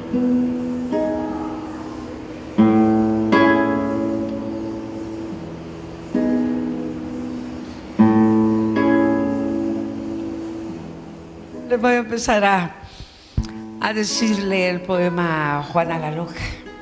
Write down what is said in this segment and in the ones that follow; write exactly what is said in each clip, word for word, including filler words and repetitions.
Les voy a empezar a, a decirle el poema Juana la Loca.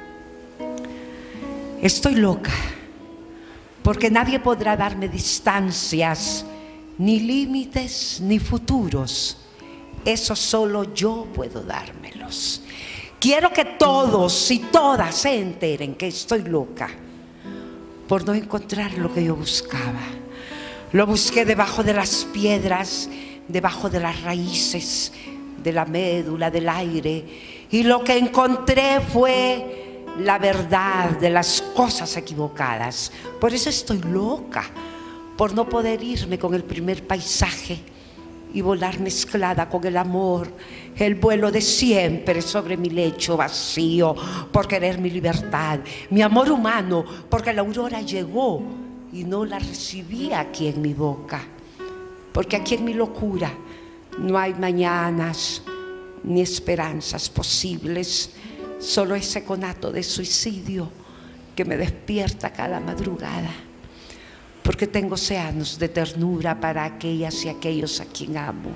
Estoy loca porque nadie podrá darme distancias, ni límites, ni futuros. Eso solo yo puedo dármelos. Quiero que todos y todas se enteren que estoy loca por no encontrar lo que yo buscaba. Lo busqué debajo de las piedras, debajo de las raíces, de la médula, del aire, y lo que encontré fue la verdad de las cosas equivocadas. Por eso estoy loca, por no poder irme con el primer paisaje y volar mezclada con el amor, el vuelo de siempre sobre mi lecho vacío, por querer mi libertad, mi amor humano, porque la aurora llegó y no la recibí aquí en mi boca. Porque aquí en mi locura no hay mañanas ni esperanzas posibles, solo ese conato de suicidio que me despierta cada madrugada. Porque tengo océanos de ternura para aquellas y aquellos a quien amo.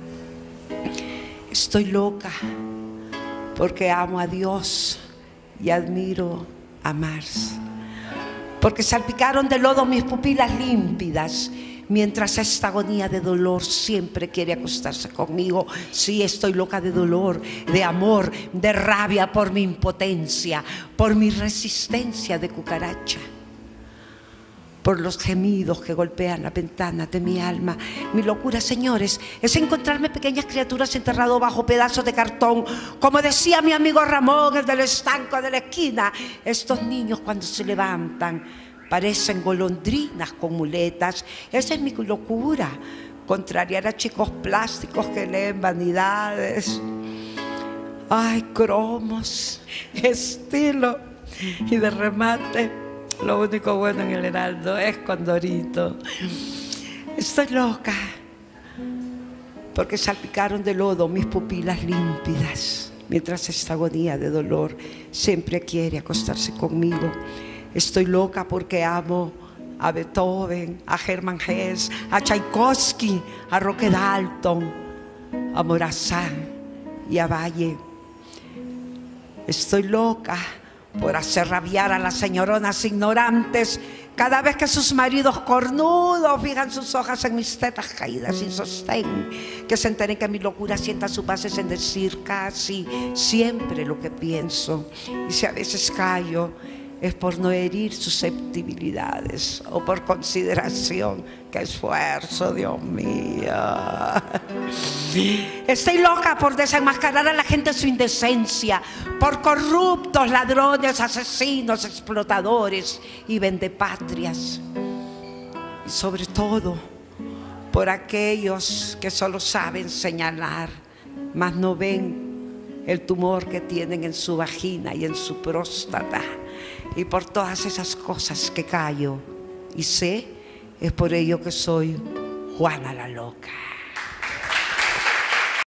Estoy loca porque amo a Dios y admiro a Mars. Porque salpicaron de lodo mis pupilas límpidas, mientras esta agonía de dolor siempre quiere acostarse conmigo. Sí, estoy loca de dolor, de amor, de rabia por mi impotencia, por mi resistencia de cucaracha, por los gemidos que golpean la ventana de mi alma. Mi locura, señores, es encontrarme pequeñas criaturas enterradas bajo pedazos de cartón, como decía mi amigo Ramón, el del estanco de la esquina. Estos niños, cuando se levantan, parecen golondrinas con muletas. Esa es mi locura, contrariar a chicos plásticos que leen vanidades. Ay, cromos, estilo, y de remate, lo único bueno en el Heraldo es Condorito. Estoy loca porque salpicaron de lodo mis pupilas límpidas, mientras esta agonía de dolor siempre quiere acostarse conmigo. Estoy loca porque amo a Beethoven, a Hermann Hesse, a Tchaikovsky, a Roque Dalton, a Morazán y a Valle. Estoy loca por hacer rabiar a las señoronas ignorantes cada vez que sus maridos cornudos fijan sus hojas en mis tetas caídas sin sostén. Que se enteren que mi locura sienta sus bases en decir casi siempre lo que pienso. Y si a veces callo, es por no herir susceptibilidades o por consideración. ¡Qué esfuerzo, Dios mío! Estoy loca por desenmascarar a la gente su indecencia, por corruptos, ladrones, asesinos, explotadores y vendepatrias. Y sobre todo, por aquellos que solo saben señalar, mas no ven el tumor que tienen en su vagina y en su próstata. Y por todas esas cosas que callo y sé, es por ello que soy Juana la Loca.